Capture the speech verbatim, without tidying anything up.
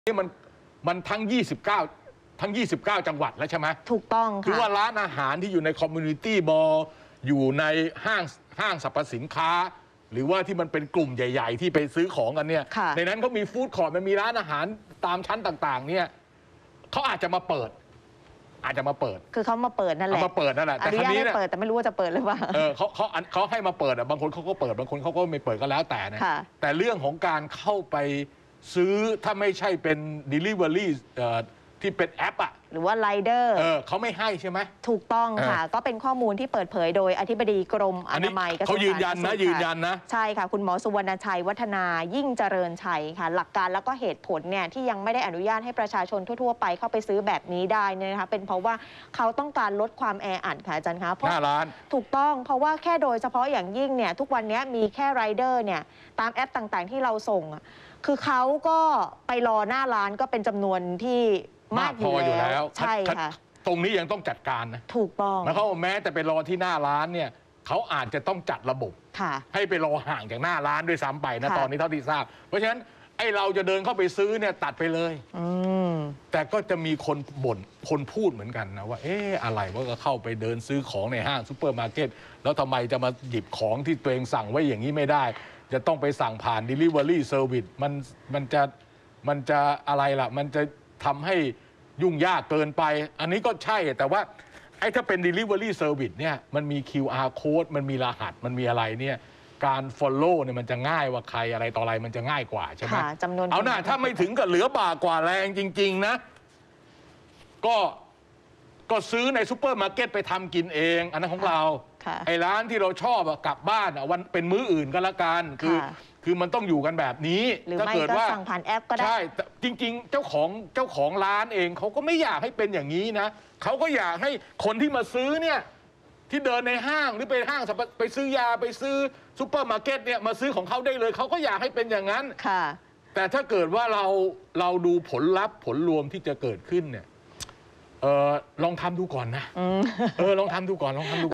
นี่มันมันทั้งยี่สิบเก้าทั้งยี่สิบเก้าจังหวัดแล้วใช่ไหมถูกต้องค่ะคือว่าร้านอาหารที่อยู่ในคอมมูนิตี้มอลล์อยู่ในห้างห้างสรรพสินค้าหรือว่าที่มันเป็นกลุ่มใหญ่ๆที่ไปซื้อของกันเนี่ยในนั้นเขามีฟู้ดคอร์ทมันมีร้านอาหารตามชั้นต่างๆเนี่ยเขาอาจจะมาเปิดอาจจะมาเปิดคือเขามาเปิดนั่นแหละมาเปิดนั่นแหละแต่ครั้นี้เนี่ยเปิดแต่ไม่รู้ว่าจะเปิดหรือเปล่าเออเขาเขาเขาให้มาเปิดอ่ะบางคนเขาก็เปิดบางคนเขาก็ไม่เปิดก็แล้วแต่นะแต่เรื่องของการเข้าไปซื้อถ้าไม่ใช่เป็น delivery ที่เป็นแอปอ่ะหรือว่าไรเดอร์เออเขาไม่ให้ใช่ไหมถูกต้องค่ะก็เป็นข้อมูลที่เปิดเผยโดยอธิบดีกรมอนามัยกระทรวงสาธารณสุขเขายืนยันนะยืนยันนะใช่ค่ะคุณหมอสุวรรณชัยวัฒนายิ่งเจริญชัยค่ะหลักการแล้วก็เหตุผลเนี่ยที่ยังไม่ได้อนุญาตให้ประชาชนทั่วๆไปเข้าไปซื้อแบบนี้ได้เนี่ยนะคะเป็นเพราะว่าเขาต้องการลดความแออัดค่ะอาจารย์คะเพราะหน้าร้านถูกต้องเพราะว่าแค่โดยเฉพาะอย่างยิ่งเนี่ยทุกวันนี้มีแค่ไรเดอร์เนี่ยตามแอปต่างๆที่เราส่งคือเขาก็ไปรอหน้าร้านก็เป็นจำนวนที่มากพออยู่แล้วใช่ค่ะตรงนี้ยังต้องจัดการนะถูกต้องแล้วเขาแม้แต่ไปรอที่หน้าร้านเนี่ยเขาอาจจะต้องจัดระบบให้ไปรอห่างจากหน้าร้านด้วยซ้ำไปนะตอนนี้เท่าที่ทราบเพราะฉะนั้นไอ้เราจะเดินเข้าไปซื้อเนี่ยตัดไปเลยแต่ก็จะมีคนบ่นคนพูดเหมือนกันนะว่าเอ๊ะอะไรว่าก็เข้าไปเดินซื้อของในห้างซูเปอร์มาร์เก็ตแล้วทำไมจะมาหยิบของที่ตัวเองสั่งไว้อย่างนี้ไม่ได้จะต้องไปสั่งผ่าน Delivery Service มันมันจะมันจะอะไรล่ะมันจะทำให้ยุ่งยากเกินไปอันนี้ก็ใช่แต่ว่าไอ้ถ้าเป็น Delivery Service เนี่ยมันมี คิว อาร์ Code มันมีรหัสมันมีอะไรเนี่ยการ follow เนี่ยมันจะง่ายว่าใครอะไรต่ออะไรมันจะง่ายกว่าใช่ไหมจำนวนเอาหน้าถ้าไม่ถึงกับเหลือบากกว่าแรงจริงๆนะก็ก็ซื้อในซูเปอร์มาร์เก็ตไปทำกินเองอันนั้นของเราไอ้ร้านที่เราชอบกลับบ้านวันเป็นมื้ออื่นก็แล้วกันคือคือมันต้องอยู่กันแบบนี้ถ้าเกิดว่าสั่งผ่านแอปก็ได้ใช่จริงๆเจ้าของเจ้าของร้านเองเขาก็ไม่อยากให้เป็นอย่างนี้นะเขาก็อยากให้คนที่มาซื้อเนี่ยที่เดินในห้างหรือไปห้างไปซื้อยาไปซื้อซูเปอร์มาร์เก็ตเนี่ยมาซื้อของเขาได้เลยเขาก็อยากให้เป็นอย่างนั้นค่ะแต่ถ้าเกิดว่าเราเราดูผลลัพธ์ผลรวมที่จะเกิดขึ้นเนี่ยเออลองทำดูก่อนนะเออลองทำดูก่อนลองทำดู